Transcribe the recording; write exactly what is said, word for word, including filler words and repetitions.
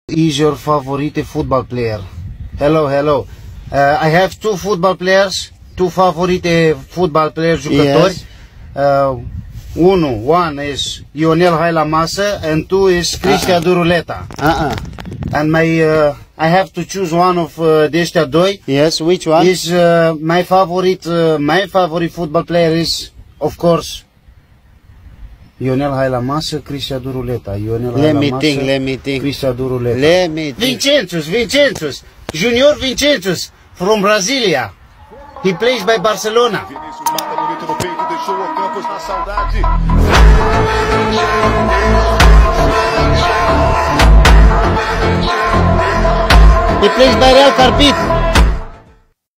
is your favorite football player? Hello, hello. Uh, I have two football players, two favorite football players, jucători. Yes. Uh, Unu, one is Ionel Hailamasă and two is Cristian uh -uh. Duruleta. Uh-uh. And my, uh, I have to choose one of uh, de ăștia doi. Yes, which one? Is uh, my favorite, uh, my favorite football player is, of course, Ionel Hailamasă, Cristian Duruleta. Ionel Let me Hailamasă, think, let me think. Cristian Duruleta. Let me think. Vincentus, Vincentus, Junior Vincentus from Brasilia. He plays by Barcelona. He plays by Real Carpit.